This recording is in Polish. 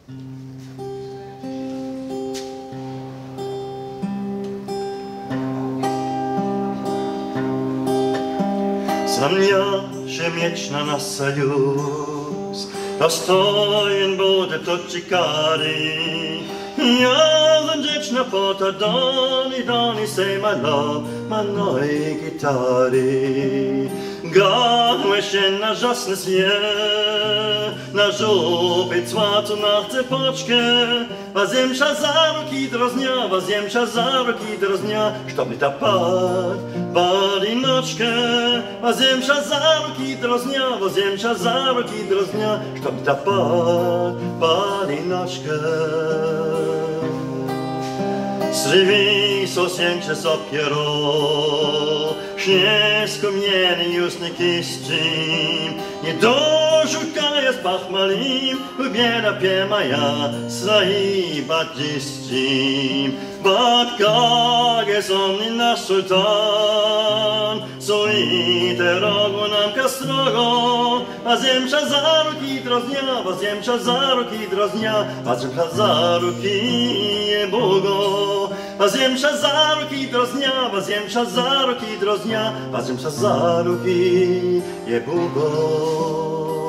Sam ja się mieć na nas союз, достоин будет тот чикари. Я вдячна пота дони сей маной гитари. Gałeś na żasne snie, na żółwie cwatu na цепочке, воземша за руки дразня, чтобы топать в одиночке. Воземша за руки дразня, чтобы топать в одиночке. Среди сосен часов перо, śnieg skumieni ustny kistczym, nie doszukaj z pachmalim, wybiera pie moja swoi batistczym. Batkage somni nasz sultan, suite rogu nam kastrogo, a zemsza za ruki droznia, za ruki je Bogo. Воземша за руки дразня, воземша за руки е Богом.